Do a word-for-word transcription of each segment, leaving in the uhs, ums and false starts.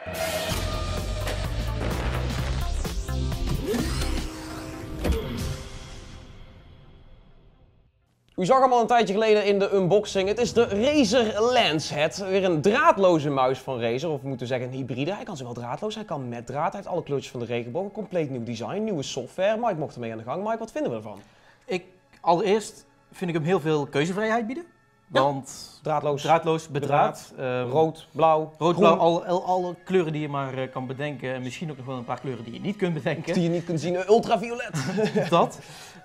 U zag hem al een tijdje geleden in de unboxing. Het is de Razer Lancehead. Weer een draadloze muis van Razer, of we moeten zeggen een hybride. Hij kan zowel draadloos, hij kan met draad. Hij heeft alle kleurtjes van de regenboog. Een compleet nieuw design, nieuwe software. Mike mocht ermee aan de gang. Mike, wat vinden we ervan? Ik, allereerst vind ik hem heel veel keuzevrijheid bieden. Want ja. draadloos, draadloos bedraad, bedraad, um, rood, blauw, rood, blauw, al, al, alle kleuren die je maar uh, kan bedenken. En misschien ook nog wel een paar kleuren die je niet kunt bedenken. Die je niet kunt zien, uh, ultraviolet. Dat.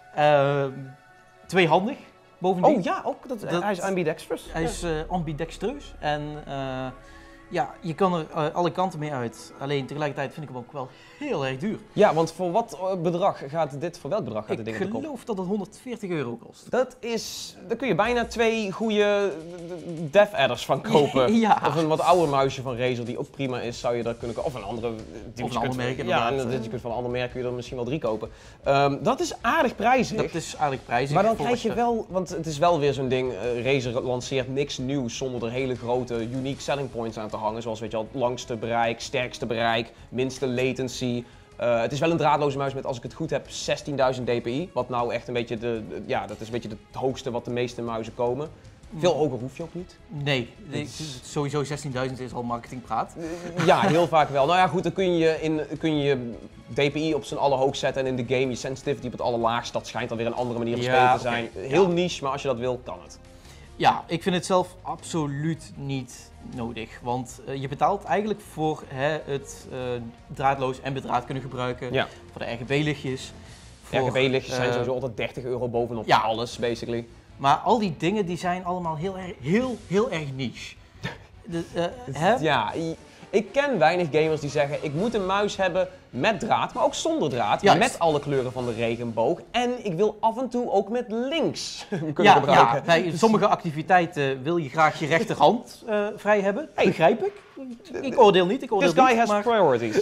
Uh, tweehandig. Bovendien. Oh ja, ook, dat, dat, hij is ambidextrous. Hij is uh, ambidextreus en uh, ja, je kan er uh, alle kanten mee uit. Alleen tegelijkertijd vind ik hem ook wel heel erg duur. Ja, want voor wat bedrag gaat dit, voor welk bedrag gaat dit ding Ik geloof dat het honderdveertig euro kost. Dat is, daar kun je bijna twee goede dev adders van kopen. Ja. Of een wat ouder muisje van Razer die ook prima is, zou je daar kunnen kopen. Of een andere, die of een ander merk Ja, en je kunt van een ander merk kun je er misschien wel drie kopen. Um, dat is aardig prijzig. Dat is aardig prijzig. Maar dan krijg je wel, want het is wel weer zo'n ding, uh, Razer lanceert niks nieuws zonder er hele grote unique selling points aan te hangen. Zoals weet je al, langste bereik, sterkste bereik, minste latency. Uh, het is wel een draadloze muis met, als ik het goed heb, zestienduizend dpi. Wat nou echt een beetje de, de, ja, dat is een beetje het hoogste wat de meeste muizen komen. Veel hoger hoef je ook niet. Nee, nee sowieso zestienduizend is al marketingpraat. Uh, ja, heel vaak wel. Nou ja, goed, dan kun je, in, kun je dpi op zijn allerhoogst zetten en in de game je sensitivity op het allerlaagst. Dat schijnt dan weer een andere manier van spelen ja, te zijn. Okay. Heel ja. niche, maar als je dat wil, kan het. Ja, ik vind het zelf absoluut niet nodig. Want uh, je betaalt eigenlijk voor hè, het uh, draadloos en bedraad kunnen gebruiken. Ja. Voor de R G B-lichtjes. R G B-lichtjes uh, zijn sowieso altijd dertig euro bovenop ja. alles, basically. Maar al die dingen die zijn allemaal heel erg, heel, heel erg niche. De, uh, hè? Ja, ik ken weinig gamers die zeggen, ik moet een muis hebben met draad, maar ook zonder draad. Juist. Met alle kleuren van de regenboog. En ik wil af en toe ook met links kunnen ja, gebruiken. Ja, bij sommige activiteiten wil je graag je rechterhand uh, vrij hebben. Hey. Begrijp ik. Ik oordeel niet. Ik oordeel This guy niet, has maar, priorities.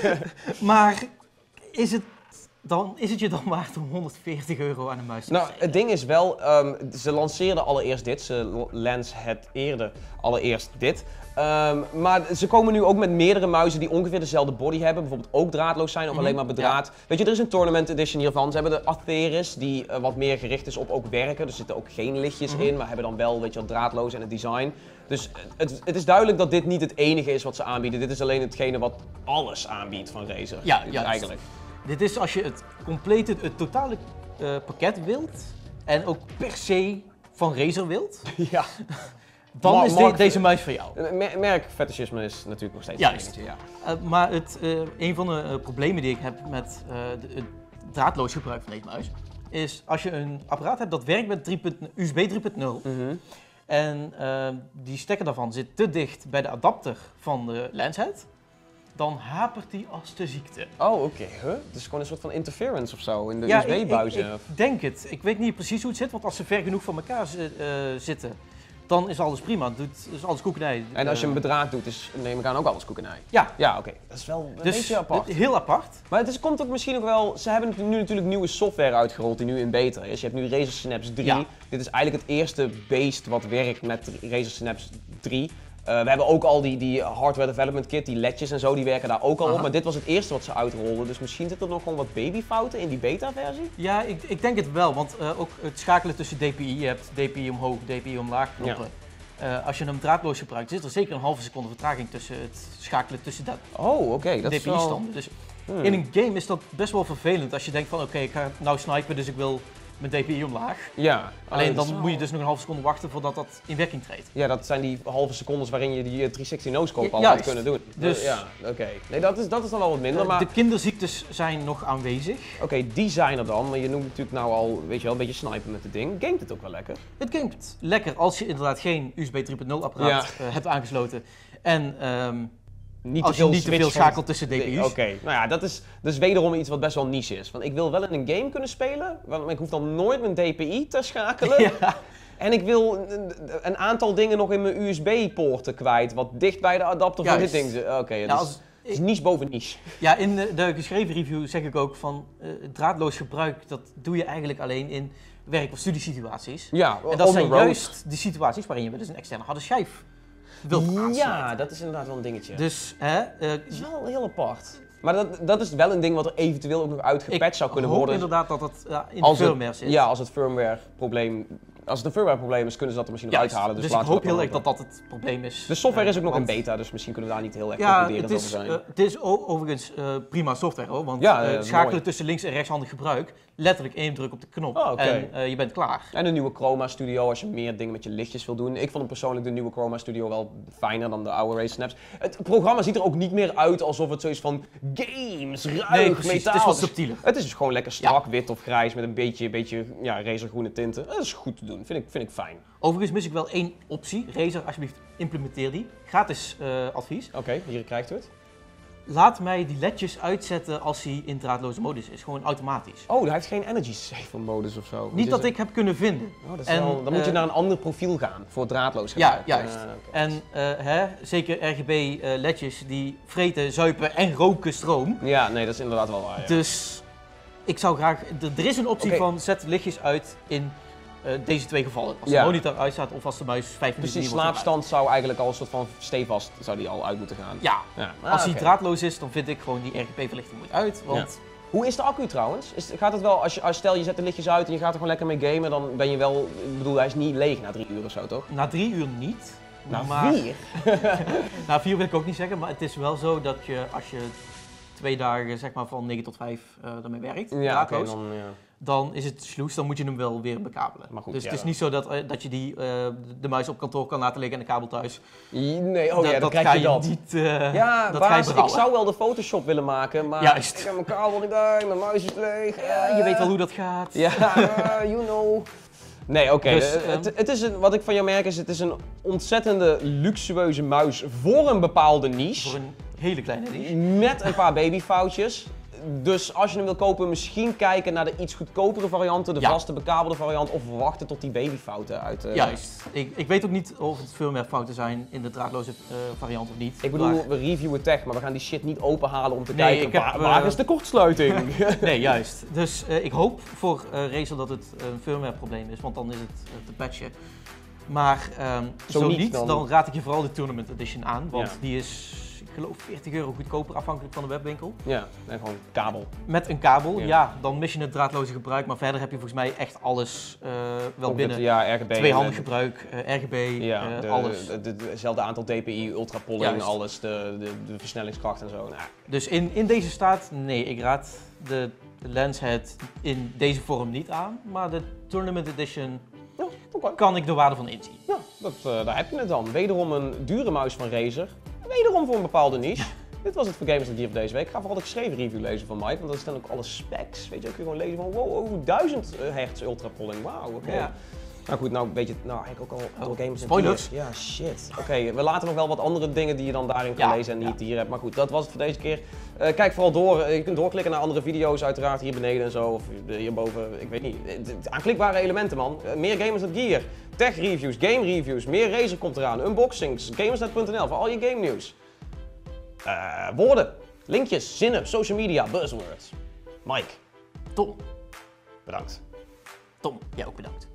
Maar is het... Dan is het je dan waard om honderdveertig euro aan een muis te Nou, besteden? het ding is wel, um, ze lanceerden allereerst dit, ze Lancehead allereerst dit. Um, maar ze komen nu ook met meerdere muizen die ongeveer dezelfde body hebben, bijvoorbeeld ook draadloos zijn of mm-hmm. alleen maar bedraad. Ja. Weet je, er is een tournament edition hiervan. Ze hebben de Atheris, die uh, wat meer gericht is op ook werken. Er zitten ook geen lichtjes mm-hmm. in, maar hebben dan wel, weet je wel, draadloos en het design. Dus het, het is duidelijk dat dit niet het enige is wat ze aanbieden. Dit is alleen hetgene wat alles aanbiedt van Razer. Ja, ja eigenlijk. Dit is als je het complete, het totale uh, pakket wilt en ook per se van Razer wilt, ja. dan Ma is de, deze muis voor jou. Mer merkfetischisme is natuurlijk nog steeds Juist. een dingetje, ja. Uh, maar het, uh, een van de uh, problemen die ik heb met uh, de, het draadloos gebruik van deze muis, is als je een apparaat hebt dat werkt met U S B drie punt nul mm-hmm. en uh, die stekker daarvan zit te dicht bij de adapter van de Lancehead, dan hapert die als de ziekte. Oh, oké. Okay. Huh? Het is gewoon een soort van interference of zo in de ja, U S B-buizen. Ik, ik, ik denk het. Ik weet niet precies hoe het zit, want als ze ver genoeg van elkaar uh, zitten, dan is alles prima. Het doet, is alles koekenij. En als je een bedraad doet, is, neem ik aan ook alles koekenij. Ja. Ja, oké. Okay. Dat is wel een dus, beetje apart. Heel apart. Maar het is, komt ook misschien ook wel, ze hebben nu natuurlijk nieuwe software uitgerold die nu in beta is. Je hebt nu Razer Synapse drie. Ja. Dit is eigenlijk het eerste beest wat werkt met Razer Synapse drie. Uh, we hebben ook al die, die hardware development kit, die ledjes en zo, die werken daar ook al Aha. op. Maar dit was het eerste wat ze uitrolden, dus misschien zitten er nog gewoon wat babyfouten in die beta-versie? Ja, ik, ik denk het wel, want uh, ook het schakelen tussen D P I, je hebt D P I omhoog, D P I omlaag knoppen. Ja. Uh, als je hem draadloos gebruikt, zit er zeker een halve seconde vertraging tussen het schakelen tussen dat oh, oké, okay. D P I-standen. Wel... Dus hmm. in een game is dat best wel vervelend als je denkt van oké, okay, ik ga nou snipen, dus ik wil mijn D P I omlaag. Ja. Alleen dan moet je dus nog een halve seconde wachten voordat dat in werking treedt. Ja, dat zijn die halve secondes waarin je die driehonderdzestig no-scope al had kunnen doen. Dus ja, oké. Okay. Nee, dat is, dat is dan wel wat minder. Uh, maar... De kinderziektes zijn nog aanwezig. Oké, okay, die zijn er dan, maar je noemt natuurlijk nou al, weet je wel, een beetje snipen met het ding. Gamet het ook wel lekker? Het gamet lekker als je inderdaad geen U S B drie punt nul apparaat ja. uh, hebt aangesloten. En um, Niet als te je niet te veel schakelt tussen D P I's. Oké, okay. Nou ja, dat is dus wederom iets wat best wel niche is. Want ik wil wel in een game kunnen spelen, want ik hoef dan nooit mijn D P I te schakelen. Ja. En ik wil een, een aantal dingen nog in mijn U S B-poorten kwijt, wat dicht bij de adapter Juist. van dit ding zit. Oké, okay, ja, dus het is niche boven niche. Ja, in de, de geschreven review zeg ik ook van uh, draadloos gebruik, dat doe je eigenlijk alleen in werk- of studiesituaties. Ja, en dat zijn juist die situaties waarin je dus een externe harde schijf wil aansluiten. Ja, dat is inderdaad wel een dingetje. Dus, hè, uh, dat is wel heel apart. Maar dat, dat is wel een ding wat er eventueel ook nog uitgepatcht zou kunnen worden. Ik hoop inderdaad dat het uh, in als de firmware zit. Ja, als het firmware probleem... Als het een firmware probleem is, kunnen ze dat er misschien nog Juist, uithalen. Dus, dus ik hoop we heel erg dat dat het probleem is. De software is ook nog want, in beta, dus misschien kunnen we daar niet heel erg ja, concluderend het over is, zijn. uh, het is overigens uh, prima software hoor, want ja, uh, uh, schakelen mooi. tussen links en rechtshandig gebruik, letterlijk één druk op de knop oh, okay. en uh, je bent klaar. En de nieuwe Chroma Studio als je meer dingen met je lichtjes wil doen. Ik vond hem persoonlijk de nieuwe Chroma Studio wel fijner dan de oude Ray Snaps. Het programma ziet er ook niet meer uit alsof het zoiets van games, ruig, nee, precies, metaal. Het is wat subtieler. Het is dus gewoon lekker strak, ja. wit of grijs met een beetje, beetje ja, razergroene tinten. Dat is goed te doen, vind ik, vind ik fijn. Overigens mis ik wel één optie. Razer, alsjeblieft implementeer die. Gratis uh, advies. Oké, okay, hier krijgt u het. Laat mij die ledjes uitzetten als hij in draadloze modus is. Gewoon automatisch. Oh, hij heeft geen energy saver modus of zo. Niet dat ik heb kunnen vinden. Oh, dat is en, wel, dan uh, moet je naar een ander profiel gaan voor draadloos gebruik. Ja, juist. Uh, okay. En uh, hè, zeker R G B uh, ledjes die vreten, zuipen en roken stroom. Ja, nee, dat is inderdaad wel waar. Ja. Dus ik zou graag... Er is een optie okay. van zet lichtjes uit in... Uh, deze twee gevallen. Als de ja. monitor uitstaat of als de muis vijf minuten dus die slaapstand zou eigenlijk al een soort van stevast zou die al uit moeten gaan. Ja, ja. Ah, als hij okay. draadloos is, dan vind ik gewoon die R G B-verlichting moet uit. Want... Ja. Hoe is de accu trouwens? Is, gaat het wel, als je, als stel je zet de lichtjes uit en je gaat er gewoon lekker mee gamen, dan ben je wel, ik bedoel hij is niet leeg na drie uur of zo toch? Na drie uur niet. Na maar... vier? Na vier wil ik ook niet zeggen, maar het is wel zo dat je als je twee dagen zeg maar van negen tot vijf uh, ermee werkt, ja, okay, dan, ja. dan is het sloes, dan moet je hem wel weer bekabelen. Maar goed, dus ja, het is dan. niet zo dat, uh, dat je die, uh, de muis op kantoor kan laten liggen en de kabel thuis. Nee, oh da ja, dan dat krijg ga je dat. Niet, uh, ja, dat baas, ga je ik zou wel de Photoshop willen maken, maar Juist. ik heb mijn kabel niet bij, mijn muis is leeg. Ja, je weet wel hoe dat gaat. Ja, uh, you know. Nee, oké. Okay. Dus, um... het, het is een, wat ik van jou merk is, het is een ontzettende luxueuze muis voor een bepaalde niche. Voor een hele kleine niche. Met een paar babyfoutjes. Dus als je hem wil kopen, misschien kijken naar de iets goedkopere varianten, de ja. vaste bekabelde variant, of wachten tot die babyfouten uit... Uh... Juist. Ik, ik weet ook niet of het firmwarefouten zijn in de draadloze uh, variant of niet. Ik bedoel, maar... we reviewen tech, maar we gaan die shit niet openhalen om te nee, kijken, ik heb, waar, waar uh... is de kortsluiting? Nee, juist. Dus uh, ik hoop voor uh, Razer dat het een firmware probleem is, want dan is het uh, te patchen. Maar um, zo, zo niet, niet dan... dan raad ik je vooral de Tournament Edition aan, want ja. die is... Ik geloof veertig euro goedkoper afhankelijk van de webwinkel. Ja, en gewoon kabel. Met een kabel, ja. ja. Dan mis je het draadloze gebruik, maar verder heb je volgens mij echt alles uh, wel Ook binnen. Het, ja, R G B. Tweehandig gebruik, uh, R G B, ja, uh, de, alles. Hetzelfde aantal D P I, ultrapolling, alles, de, de, de versnellingskracht en zo. Nou. Dus in, in deze staat, nee, ik raad de, de Lenshead in deze vorm niet aan, maar de Tournament Edition ja, okay. kan ik de waarde van inzien. Ja, dat, uh, daar heb je het dan. Wederom een dure muis van Razer. Wederom voor een bepaalde niche. Dit was het voor Gamers Gear voor deze week. Ik ga vooral de geschreven review lezen van Mike, want daar staan ook alle specs. Weet je, ook gewoon lezen van wow, wow duizend hertz ultrapolling. Wauw, oké. Okay. Ja. Nou goed, nou weet je, nou eigenlijk ook al door Gamers Spoilers. Gear. Ja, shit. Oké, okay, we laten nog wel wat andere dingen die je dan daarin kan ja, lezen en niet ja. hier hebt. Maar goed, dat was het voor deze keer. Uh, kijk vooral door. Je kunt doorklikken naar andere video's uiteraard hier beneden en zo. Of hierboven, ik weet niet. Aanklikbare elementen, man. Uh, meer Gamers Gear. Tech reviews, game reviews, meer Razer komt eraan. Unboxings, gamersnet punt n l voor al je game nieuws. Uh, woorden, linkjes, zinnen, social media, buzzwords. Mike. Tom. Bedankt. Tom, jij ook bedankt.